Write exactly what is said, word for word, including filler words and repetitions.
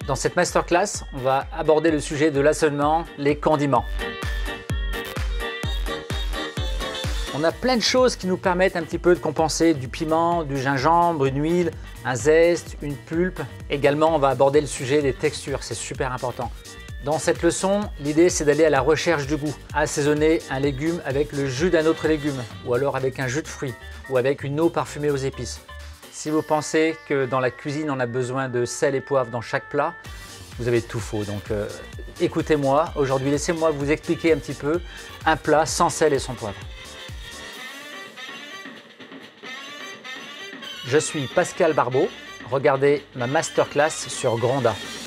Dans cette masterclass, on va aborder le sujet de l'assaisonnement, les condiments. On a plein de choses qui nous permettent un petit peu de compenser du piment, du gingembre, une huile, un zeste, une pulpe. Également, on va aborder le sujet des textures, c'est super important. Dans cette leçon, l'idée c'est d'aller à la recherche du goût. Assaisonner un légume avec le jus d'un autre légume, ou alors avec un jus de fruits, ou avec une eau parfumée aux épices. Si vous pensez que dans la cuisine on a besoin de sel et poivre dans chaque plat, vous avez tout faux. Donc euh, écoutez-moi, aujourd'hui laissez-moi vous expliquer un petit peu un plat sans sel et sans poivre. Je suis Pascal Barbeau, regardez ma masterclass sur Gronda.